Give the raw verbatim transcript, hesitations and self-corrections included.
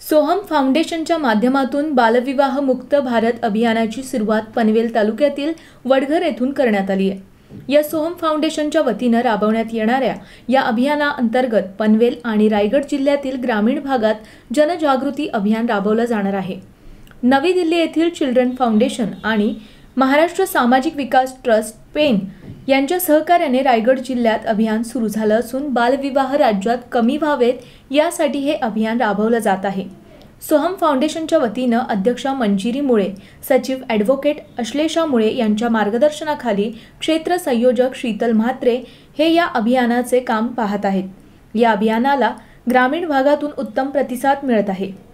सोहम फाउंडेशनच्या माध्यमातून बालविवाह मुक्त भारत अभियानाची सुरुवात पनवेल तालुक्यातील वडघर येथून करण्यात आली आहे। या सोहम फाउंडेशनच्या वतीने राबवण्यात येणाऱ्या या अभियानाअंतर्गत पनवेल आणि रायगड जिल्ह्यातील ग्रामीण भागात जनजागृती अभियान राबवलं जाणार आहे। नवी दिल्ली येथील चिल्ड्रन फाउंडेशन आणि महाराष्ट्र सामाजिक विकास ट्रस्ट पेन यांच्या सहकार्याने रायगड जिल्ह्यात अभियान सुरू झालं असून बालविवाह राज्यात कमी व्हावेत यासाठी हे अभियान राबवलं जात आहे। सोहम फाउंडेशनच्या वतीने अध्यक्षा मंजिरी मुळे, सचिव ॲडव्होकेट अश्लेषा मुळे यांच्या मार्गदर्शनाखाली क्षेत्र संयोजक शीतल म्हात्रे हे या अभियानाचे काम पाहत आहेत। या अभियानाला ग्रामीण भागातून उत्तम प्रतिसाद मिळत आहे।